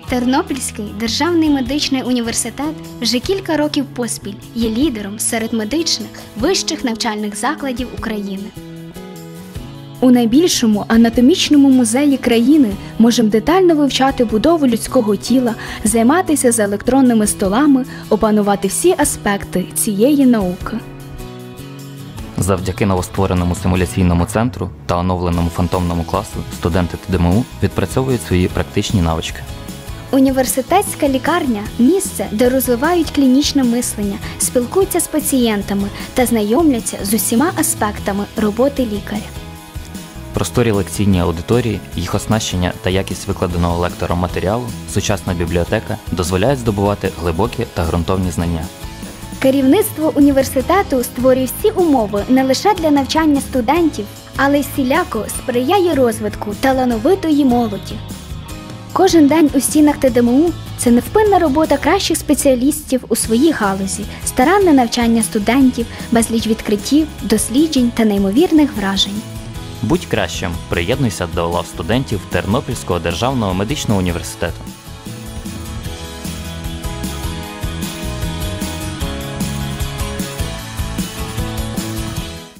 Тернопільський державний медичний університет вже кілька років поспіль є лідером серед медичних вищих навчальних закладів України. У найбільшому анатомічному музеї країни можемо детально вивчати будову людського тіла, займатися за електронними столами, опанувати всі аспекти цієї науки. Завдяки новоствореному симуляційному центру та оновленому фантомному класу студенти ТДМУ відпрацьовують свої практичні навички. Університетська лікарня – місце, де розвивають клінічне мислення, спілкуються з пацієнтами та знайомляться з усіма аспектами роботи лікаря. Просторі лекційні аудиторії, їх оснащення та якість викладеного лектором матеріалу, сучасна бібліотека дозволяють здобувати глибокі та ґрунтовні знання. Керівництво університету створює всі умови не лише для навчання студентів, але й всіляко сприяє розвитку талановитої молоді. Кожен день у стінах ТДМУ – це невпинна робота кращих спеціалістів у своїй галузі, старанне навчання студентів, безліч відкриттів, досліджень та неймовірних вражень. Будь кращим, приєднуйся до лав студентів Тернопільського державного медичного університету.